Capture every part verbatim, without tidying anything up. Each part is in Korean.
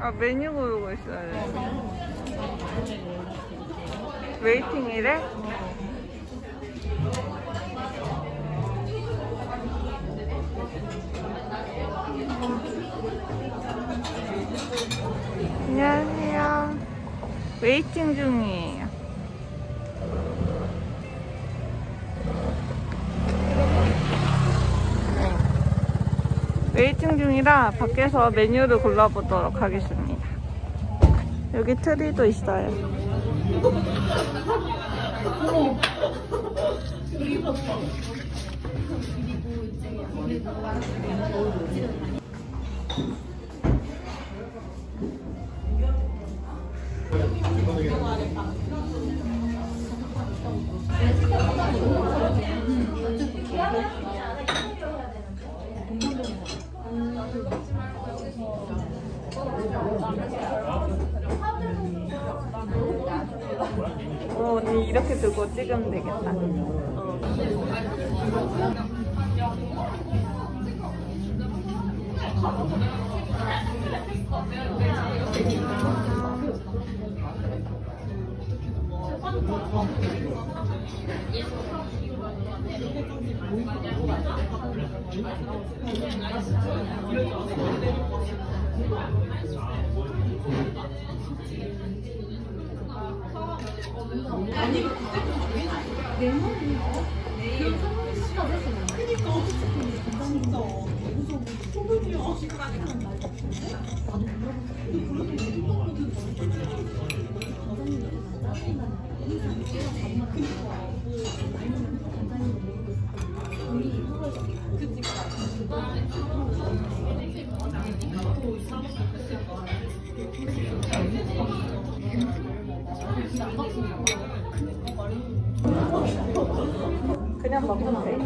아, 메뉴 고르고 있어야 돼. 웨이팅이래? 안녕하세요. 웨이팅 중이에요. 네. 웨이팅 중이라 밖에서 메뉴를 골라보도록 하겠습니다. 여기 트리도 있어요. 어, 언니 이렇게 들고 찍으면 되겠다. 어. 아니, 내 머리 내일 시간 됐으면 그니까 진짜 초보지야 시간이라는 말 같은데? 나도 그냥 먹으면 돼.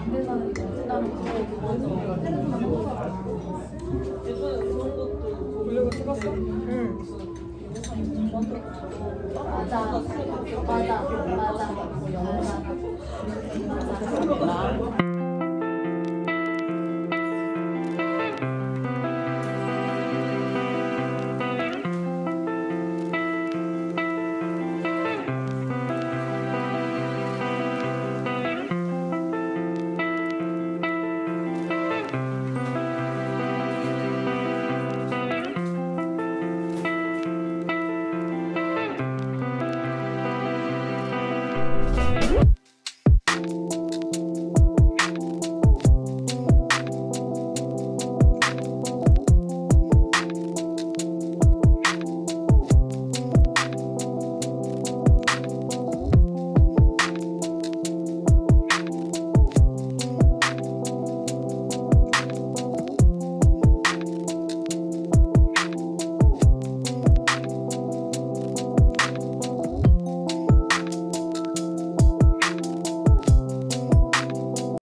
블로그 찍었어? 응. 맞아. 맞아. 맞아.